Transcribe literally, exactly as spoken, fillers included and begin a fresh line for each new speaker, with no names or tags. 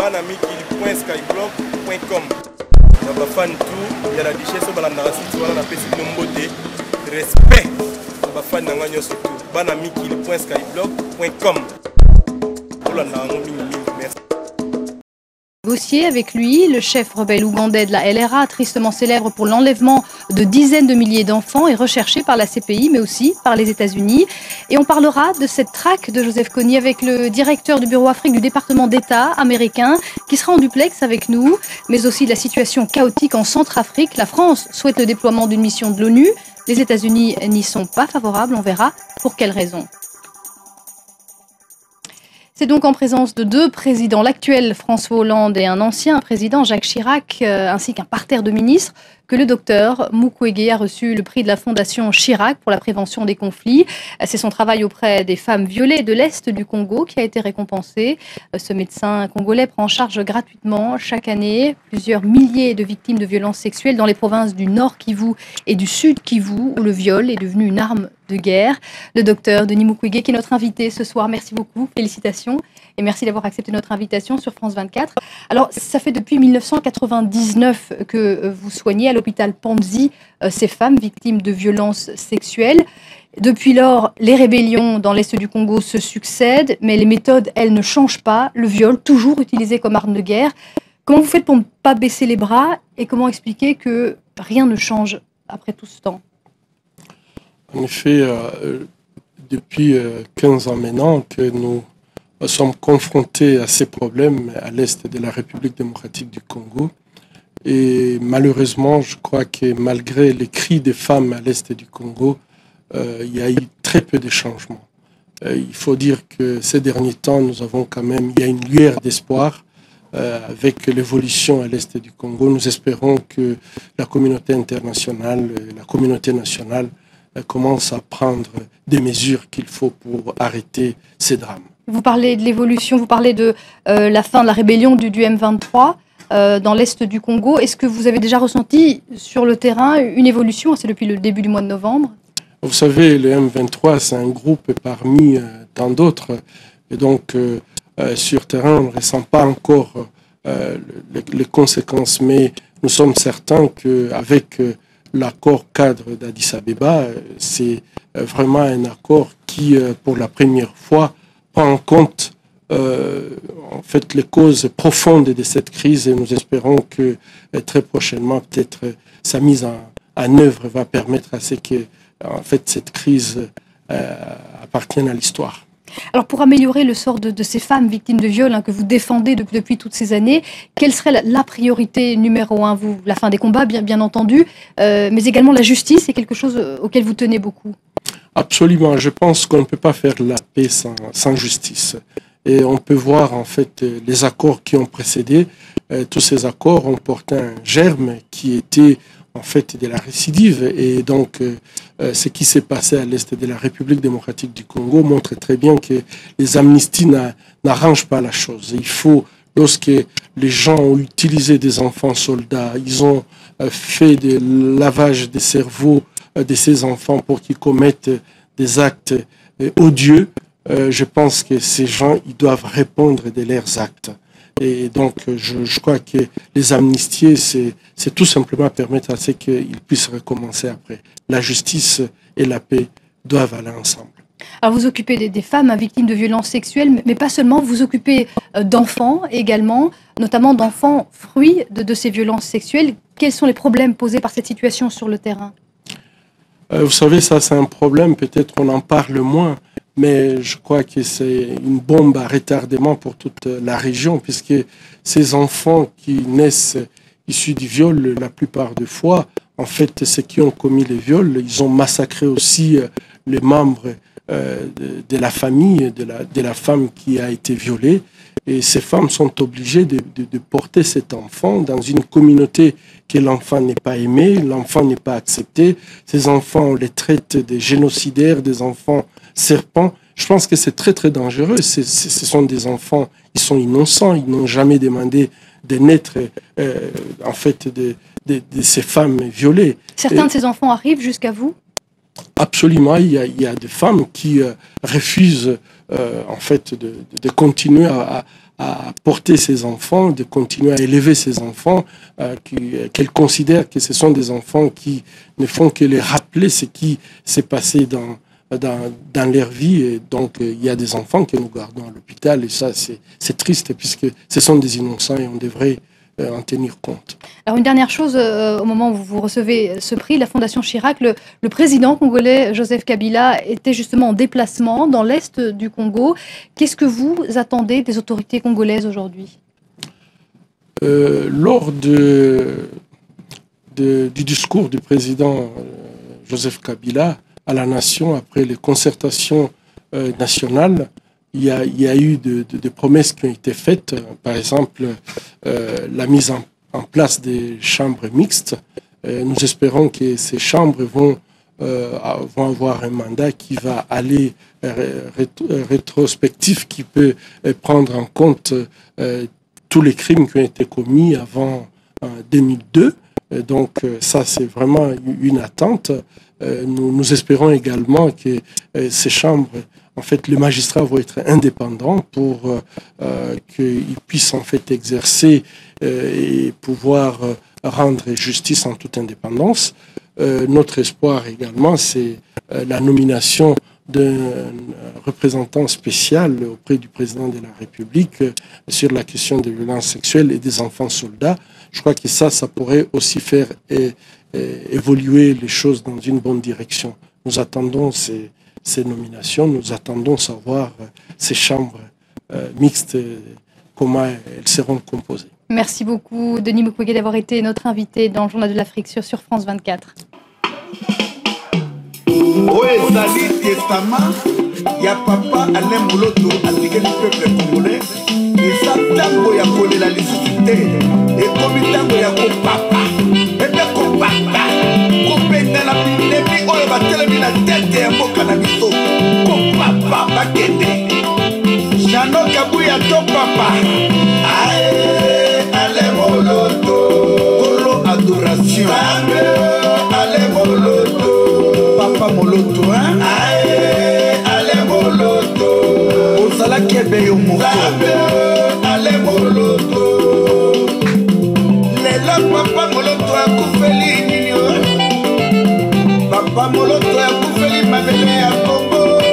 bana mikili point skyblog point com. Na bafan tout, il y a la duchesse bana na site wana na pesi mbote. Respect. Na bafan na nganyo surtout bana mikili point skyblog point com. Ola na ngomi mingi. Merci.
Négocier avec lui, le chef rebelle ougandais de la L R A, tristement célèbre pour l'enlèvement de dizaines de milliers d'enfants, est recherché par la C P I, mais aussi par les États-Unis. Et on parlera de cette traque de Joseph Kony avec le directeur du bureau Afrique du département d'État américain, qui sera en duplex avec nous, mais aussi de la situation chaotique en Centrafrique. La France souhaite le déploiement d'une mission de l'ONU. Les États-Unis n'y sont pas favorables. On verra pour quelles raisons. C'est donc en présence de deux présidents, l'actuel François Hollande et un ancien président, Jacques Chirac, euh, ainsi qu'un parterre de ministres, que le docteur Mukwege a reçu le prix de la Fondation Chirac pour la prévention des conflits. C'est son travail auprès des femmes violées de l'Est du Congo qui a été récompensé. Ce médecin congolais prend en charge gratuitement chaque année plusieurs milliers de victimes de violences sexuelles dans les provinces du Nord Kivu et du Sud Kivu, où le viol est devenu une arme de guerre. Le docteur Denis Mukwege qui est notre invité ce soir. Merci beaucoup, félicitations. Et merci d'avoir accepté notre invitation sur France vingt-quatre. Alors, ça fait depuis mille neuf cent quatre-vingt-dix-neuf que vous soignez à l'hôpital Panzi ces femmes victimes de violences sexuelles. Depuis lors, les rébellions dans l'Est du Congo se succèdent, mais les méthodes, elles, ne changent pas. Le viol, toujours utilisé comme arme de guerre. Comment vous faites pour ne pas baisser les bras et comment expliquer que rien ne change après tout ce temps?
En effet, euh, depuis euh, quinze ans maintenant que nous Nous sommes confrontés à ces problèmes à l'est de la République démocratique du Congo. Et malheureusement, je crois que malgré les cris des femmes à l'est du Congo, euh, il y a eu très peu de changements. Euh, il faut dire que ces derniers temps, nous avons quand même, il y a une lueur d'espoir euh, avec l'évolution à l'est du Congo. Nous espérons que la communauté internationale, la communauté nationale euh, commence à prendre des mesures qu'il faut pour arrêter ces drames.
Vous parlez de l'évolution, vous parlez de euh, la fin de la rébellion du, du M vingt-trois euh, dans l'est du Congo. Est-ce que vous avez déjà ressenti sur le terrain une évolution? C'est depuis le début du mois de novembre.
Vous savez, le M vingt-trois, c'est un groupe parmi euh, tant d'autres. Et donc, euh, euh, sur terrain, on ne ressent pas encore euh, les, les conséquences. Mais nous sommes certains qu'avec euh, l'accord cadre d'Addis Abeba, euh, c'est euh, vraiment un accord qui, euh, pour la première fois, prend en compte euh, en fait les causes profondes de cette crise et nous espérons que euh, très prochainement peut-être euh, sa mise en, en œuvre va permettre à ce que en fait cette crise euh, appartienne à l'histoire.
Alors pour améliorer le sort de, de ces femmes victimes de viol hein, que vous défendez depuis, depuis toutes ces années, quelle serait la, la priorité numéro un? Vous, la fin des combats bien, bien entendu, euh, mais également la justice, c'est quelque chose auquel vous tenez beaucoup.
Absolument, je pense qu'on ne peut pas faire la paix sans, sans justice. Et on peut voir en fait les accords qui ont précédé. Euh, tous ces accords ont porté un germe qui était en fait de la récidive. Et donc euh, ce qui s'est passé à l'est de la République démocratique du Congo montre très bien que les amnisties n'arrangent pas la chose. Il faut, lorsque les gens ont utilisé des enfants soldats, ils ont euh, fait des lavages de cerveau de ces enfants pour qu'ils commettent des actes euh, odieux, euh, je pense que ces gens, ils doivent répondre de leurs actes. Et donc, je, je crois que les amnistier, c'est tout simplement permettre à ce qu'ils puissent recommencer après. La justice et la paix doivent aller ensemble.
Alors vous occupez des, des femmes victimes de violences sexuelles, mais pas seulement, vous occupez euh, d'enfants également, notamment d'enfants fruits de, de ces violences sexuelles. Quels sont les problèmes posés par cette situation sur le terrain ?
Euh, vous savez, ça c'est un problème, peut-être on en parle moins, mais je crois que c'est une bombe à retardement pour toute la région, puisque ces enfants qui naissent issus du viol, la plupart des fois, en fait, ceux qui ont commis les viols, ils ont massacré aussi les membres euh, de, de la famille, de la, de la femme qui a été violée. Et ces femmes sont obligées de, de, de porter cet enfant dans une communauté que l'enfant n'est pas aimé, l'enfant n'est pas accepté. Ces enfants, on les traite des génocidaires, des enfants serpents. Je pense que c'est très très dangereux. C est, c est, ce sont des enfants, ils sont innocents, ils n'ont jamais demandé de naître euh, en fait de, de, de ces femmes violées.
Certains
Et,
de ces enfants arrivent jusqu'à vous?
Absolument, il y a, il y a des femmes qui euh, refusent euh, en fait de, de continuer à, à porter ses enfants, de continuer à élever ses enfants, euh, qu'elle considère que ce sont des enfants qui ne font que les rappeler ce qui s'est passé dans, dans, dans leur vie. Et donc, il y a des enfants que nous gardons à l'hôpital et ça, c'est triste puisque ce sont des innocents et on devrait en tenir compte.
Alors une dernière chose, euh, au moment où vous recevez ce prix, la Fondation Chirac, le, le président congolais Joseph Kabila était justement en déplacement dans l'est du Congo. Qu'est-ce que vous attendez des autorités congolaises aujourd'hui?
euh, Lors de, de, du discours du président Joseph Kabila à la nation, après les concertations euh, nationales, Il y, a, il y a eu de, de, de promesses qui ont été faites, par exemple euh, la mise en, en place des chambres mixtes. Euh, nous espérons que ces chambres vont, euh, vont avoir un mandat qui va aller rétro, rétrospectif, qui peut prendre en compte euh, tous les crimes qui ont été commis avant euh, deux mille deux. Et donc ça, c'est vraiment une attente. Euh, nous, nous espérons également que euh, ces chambres, en fait, les magistrats vont être indépendants pour euh, qu'ils puissent en fait exercer euh, et pouvoir euh, rendre justice en toute indépendance. Euh, notre espoir également, c'est euh, la nomination d'un représentant spécial auprès du président de la République euh, sur la question des violences sexuelles et des enfants soldats. Je crois que ça, ça pourrait aussi faire euh, euh, évoluer les choses dans une bonne direction. Nous attendons ces ces nominations, nous attendons savoir euh, ces chambres euh, mixtes, euh, comment elles seront composées.
Merci beaucoup Denis Mukwege d'avoir été notre invité dans le Journal de l'Afrique sur, sur France vingt-quatre.
Na tete ya mboka na biso ko papa bakende Jano Kabuya to papa ae ale moloto kolo adoration ale moloto papa moloto ae ale moloto ozala kebe yo moko